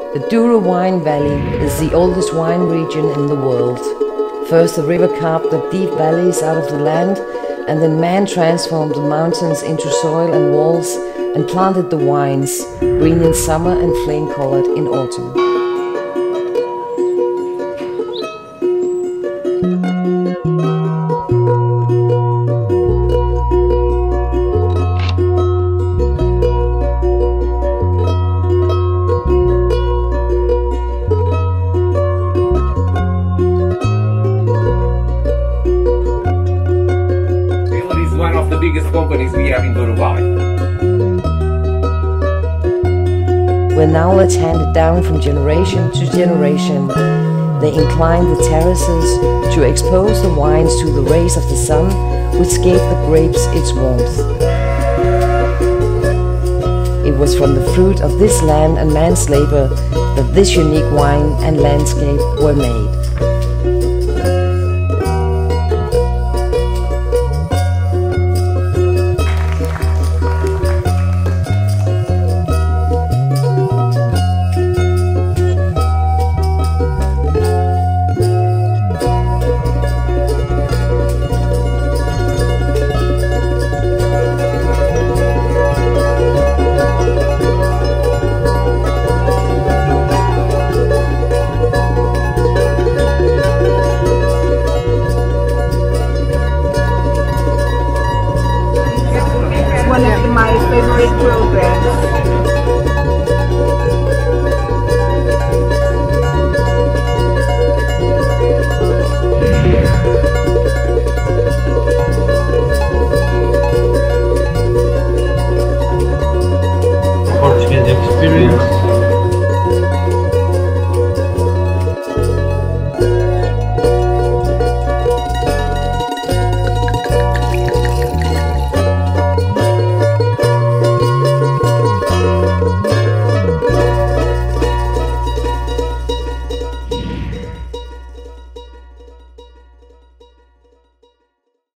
The Douro wine valley is the oldest wine region in the world. First the river carved the deep valleys out of the land, and then man transformed the mountains into soil and walls and planted the vines, green in summer and flame-colored in autumn. One of the biggest companies we have in Douro Valley. Where knowledge handed down from generation to generation, they inclined the terraces to expose the wines to the rays of the sun, which gave the grapes its warmth. It was from the fruit of this land and man's labor that this unique wine and landscape were made.